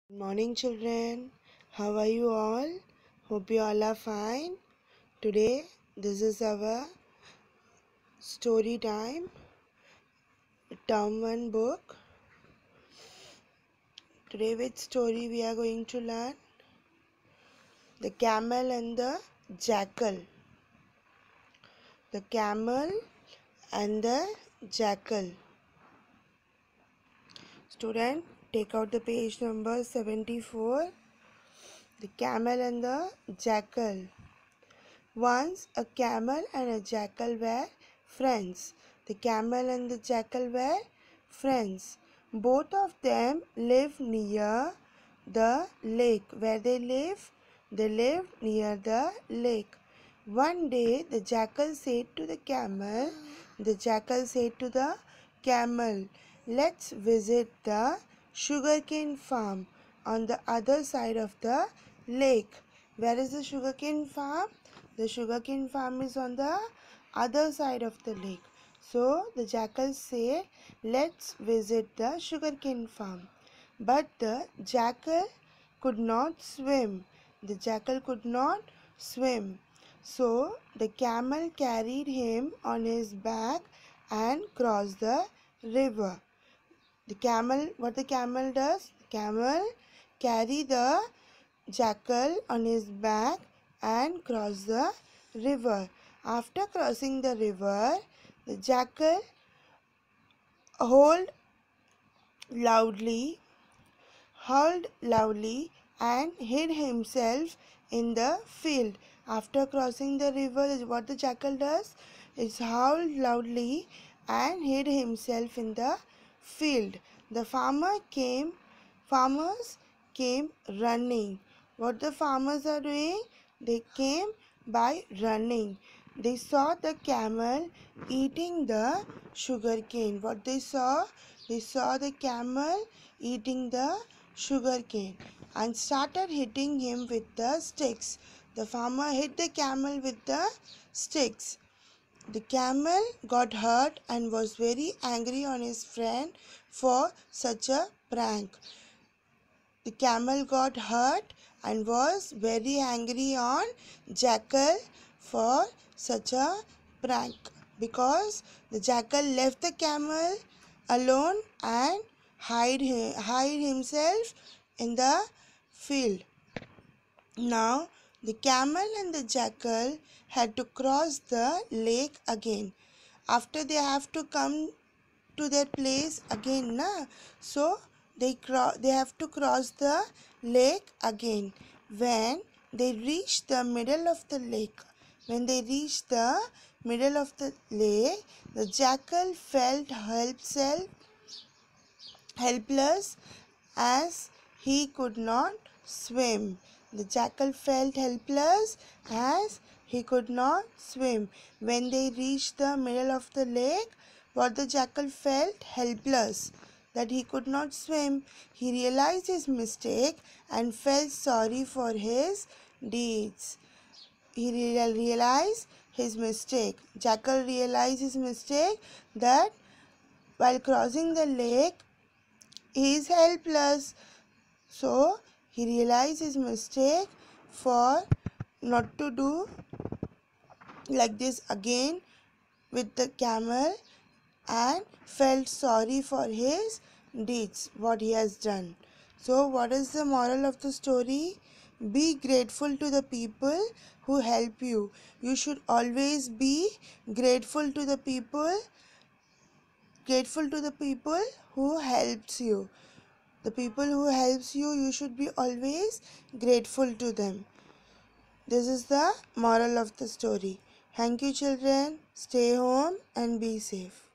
Good morning, children. How are you all? Hope you all are fine. Today, this is our story time, term 1 book. Today, which story we are going to learn? The Camel and the Jackal. The Camel and the Jackal. Student, take out the page number 74. The Camel and the Jackal. Once a camel and a jackal were friends. The camel and the jackal were friends. Both of them lived near the lake. Where they live? They lived near the lake. One day the jackal said to the camel, let's visit the sugarcane farm on the other side of the lake. Where is the sugarcane farm? The sugarcane farm is on the other side of the lake. So the jackal said, let's visit the sugarcane farm. But the jackal could not swim. The jackal could not swim. So the camel carried him on his back and crossed the river. What the camel does? The camel carry the jackal on his back and cross the river. After crossing the river, the jackal howled loudly and hid himself in the field. After crossing the river, what the jackal does is howled loudly and hid himself in the field. The farmers came running. What the farmers are doing? They came by running. They saw the camel eating the sugarcane. What they saw? They saw the camel eating the sugarcane and started hitting him with the sticks. The farmer hit the camel with the sticks. The camel got hurt and was very angry on his friend for such a prank. The camel got hurt and was very angry on jackal for such a prank because the jackal left the camel alone and hide himself in the field. Now the camel and the jackal had to cross the lake again. After they have to come to their place again, so they have to cross the lake again. When they reached the middle of the lake, the jackal felt helpless as he could not swim. The jackal felt helpless as he could not swim. When they reached the middle of the lake, what the jackal felt? Helpless, that he could not swim. He realized his mistake and felt sorry for his deeds. He realized his mistake. Jackal realized his mistake, that while crossing the lake, he is helpless. So he realized his mistake for not to do like this again with the camel and felt sorry for his deeds, what he has done. So what is the moral of the story? Be grateful to the people who help you. You should always be grateful to the people who helps you. The people who helps you, you should be always grateful to them. This is the moral of the story. Thank you, children. Stay home and be safe.